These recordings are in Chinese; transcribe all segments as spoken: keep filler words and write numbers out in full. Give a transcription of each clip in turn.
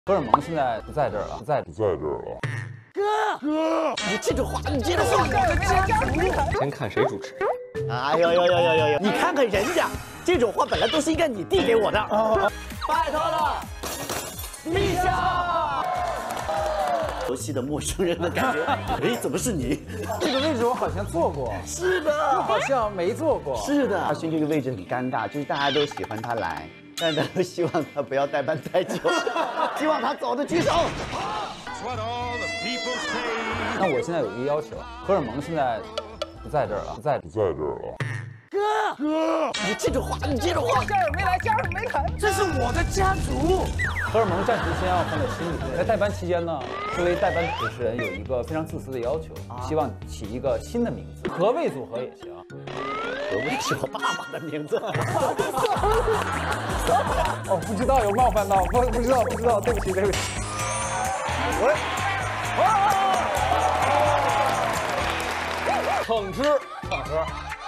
荷尔蒙现在不在这儿了，不在不在这儿了。 哥哥，你这种话，你这种话，我的家族。 先看谁主持。 哎呦呦呦呦呦呦！你看看人家，这种话本来都是应该你递给我的。哦、拜托了，陛下。熟悉的陌生人的感觉。哎，怎么是你？ 这个位置我好像坐过。 是的， 好像没坐过。 是的，阿勋这个位置很尴尬，就是大家都喜欢他来。 但大家都希望他不要代班太久，希望他走的举手。 那我现在有一个要求，荷尔蒙现在不在这儿了，不在不在这儿了。 哥哥，你这种话，你这种话， 家人没来，家人没来， 这是我的家族。 荷尔蒙暂时先要放在心里，在代班期间呢，作为代班主持人有一个非常自私的要求，希望起一个新的名字，何谓组合也行。 何谓是我爸爸的名字？ 哦，不知道有冒犯到，不不知道不知道，对不起对不起。喂， 蹭吃蹭喝。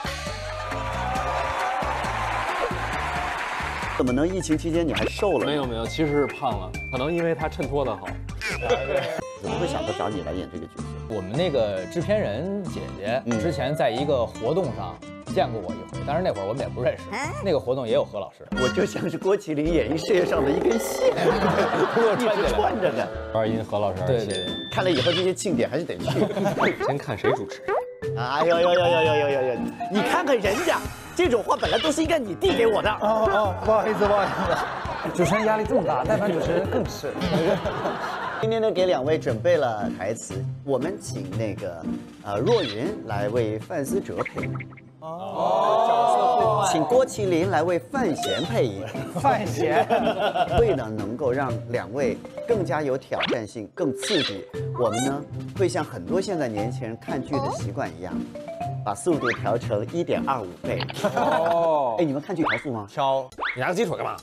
怎么能疫情期间你还瘦了？ 没有没有，其实是胖了，可能因为他衬托的好。 怎么会想到找你来演这个角色？ 我们那个制片人姐姐之前在一个活动上。 见过我一回，当然那会儿我们也不认识。那个活动也有何老师， 我就像是郭麒麟演艺事业上的一根线，一直串着的。 二因何老师， 对对， 看来以后这些庆典还是得去。 先看谁主持。 哎呦呦呦呦呦呦呦呦！你看看人家，这种话本来都是应该你递给我的。 哦哦，不好意思不好意思，主持人压力这么大，代班主持人更是。 今天呢，给两位准备了台词，我们请那个呃若云来为范思哲配音。 哦，请郭麒麟来为范闲配音。 范闲， 为呢能够让两位更加有挑战性、更刺激，我们呢会像很多现在年轻人看剧的习惯一样，把速度调成一点二五倍。哦，哎，你们看剧调速吗？ 调。 你拿个鸡腿干嘛？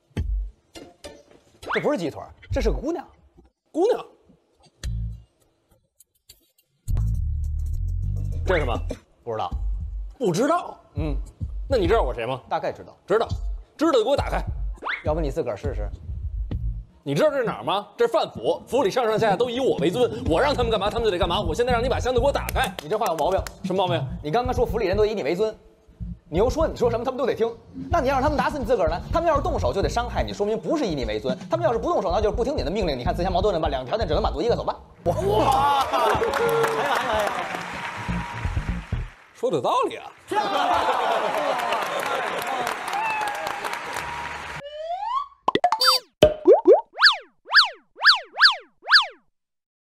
这不是鸡腿，这是个姑娘。 姑娘。这是什么？ 不知道。 不知道，嗯，那你知道我谁吗？ 大概知道， 知道，知道就给我打开。 要不你自个儿试试？ 你知道这是哪儿吗？这是范府，府里上上下下都以我为尊，我让他们干嘛，他们就得干嘛。我现在让你把箱子给我打开。 你这话有毛病， 什么毛病？ 你刚刚说府里人都以你为尊，你又说你说什么他们都得听，那你要让他们打死你自个儿呢？他们要是动手就得伤害你，说明不是以你为尊；他们要是不动手，那就是不听你的命令。你看自相矛盾了吧？两个条件只能满足一个，走吧。哇， 还有还有还有。 说的有道理啊！